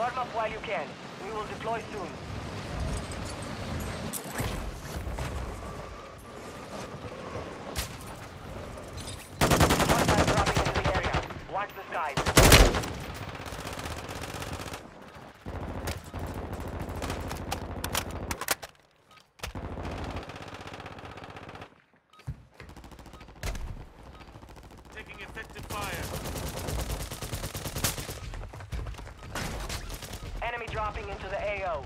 Warm up while you can. We will deploy soon. Hostile dropping into the area. Watch the skies. Taking effective fire. Enemy dropping into the AO.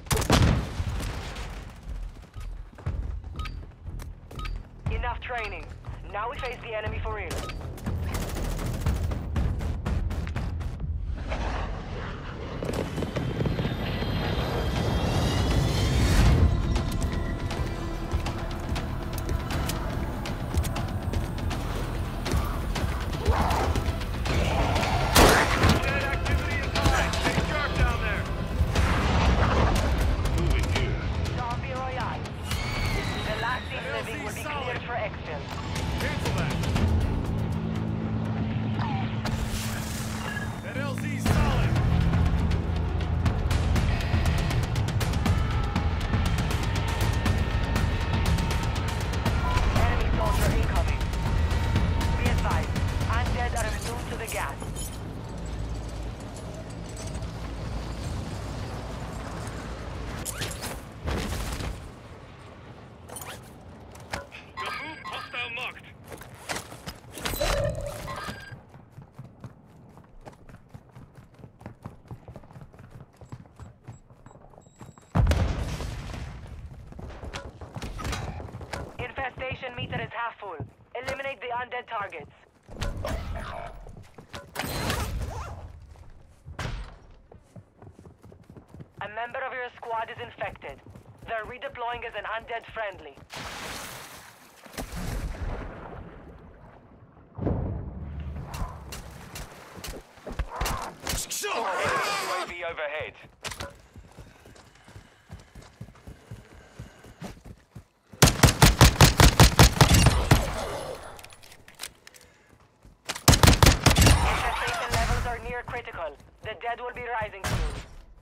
Enough training. Now we face the enemy for real. Zombie Royale. The last team living will be cleared for exfil. Cancel that. That LZ's solid. Enemy soldier incoming. Be advised, undead are immune to the gas. Gaboo, hostile marked. Infestation meter is half full. Eliminate the undead targets. A member of your squad is infected. They're redeploying as an undead friendly. UAV overhead. Infestation levels are near critical. The dead will be rising soon.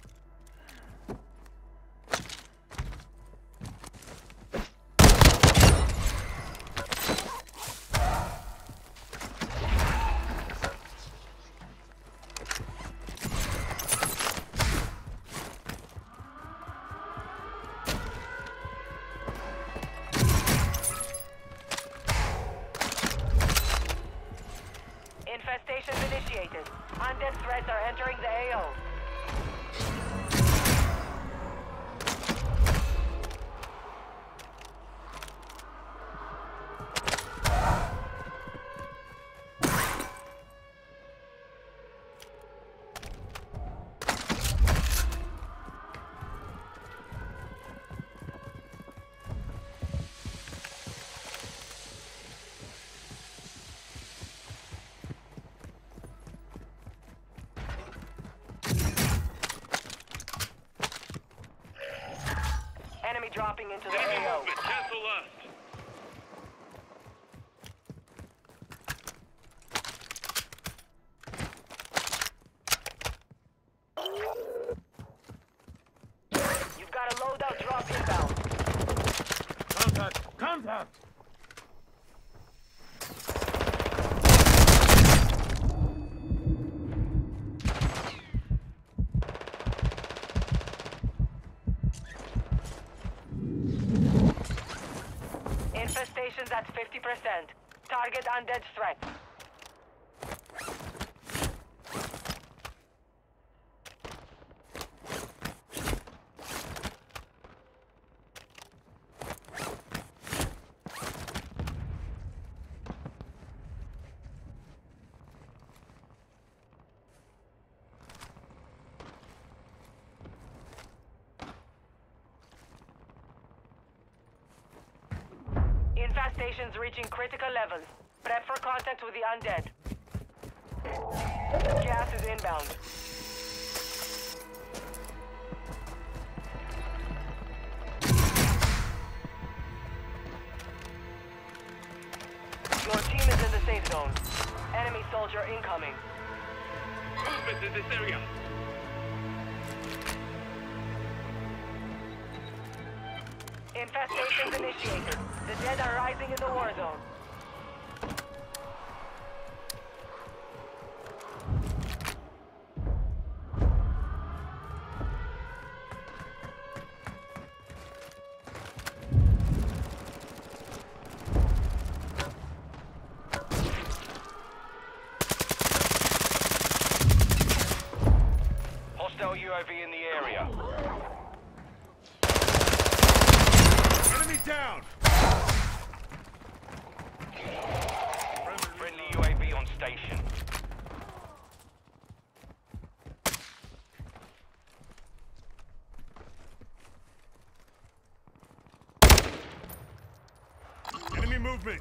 Infestations initiated. Undead threats are entering the AO. Enemy dropping into the Enemy AO. movement. Cancel last. You've got a loadout drop inbound. Contact! Contact! Infestations at 50%. Target undead threat. Infestations reaching critical levels. Prep for contact with the undead. Gas is inbound. Your team is in the safe zone. Enemy soldier incoming. Movement in this area. Infestations initiated. The dead are rising in the war zone. Hostile UAV in the area. Enemy down! Friendly UAV on station. Enemy movement!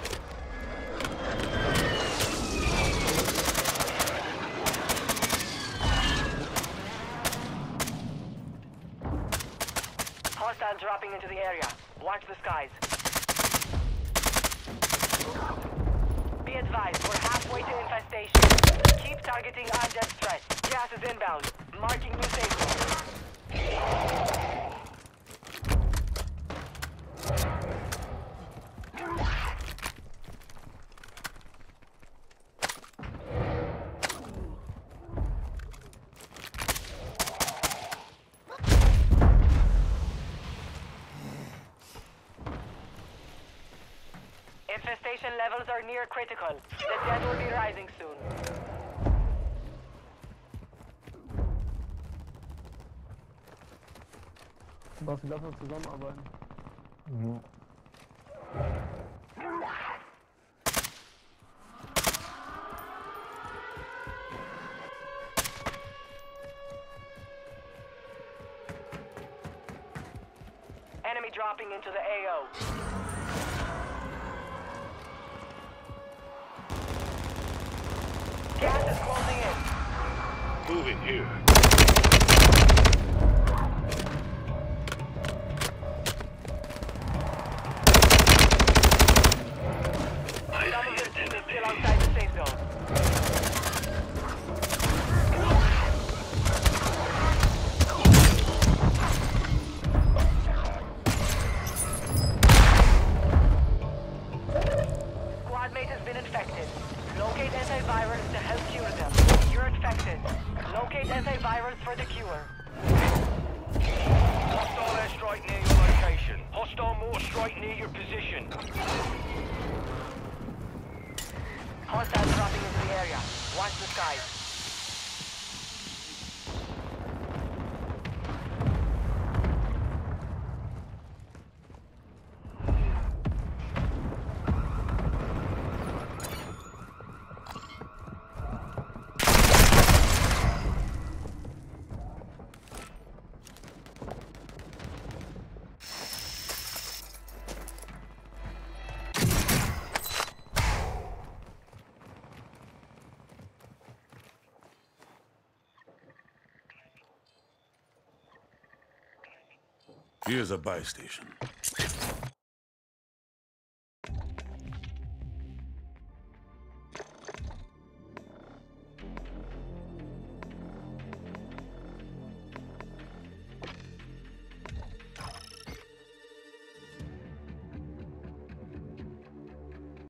Hostiles dropping into the area. Watch the skies. Be advised, we're halfway to infestation. Keep targeting undead threat. Gas is inbound. Marking new safe zone. Infestation levels are near critical. The dead will be rising soon. Was, lass uns zusammenarbeiten. Enemy dropping into the AO. Gas is closing in. Moving here. Some of the team is still outside the safe zone. Squad mate has been infected. Locate antivirals to help cure them. You're infected. Locate antivirals for the cure. Hostile airstrike near your location. Hostile mortar strike near your position. Hostiles dropping into the area. Watch the skies. Here's a buy station.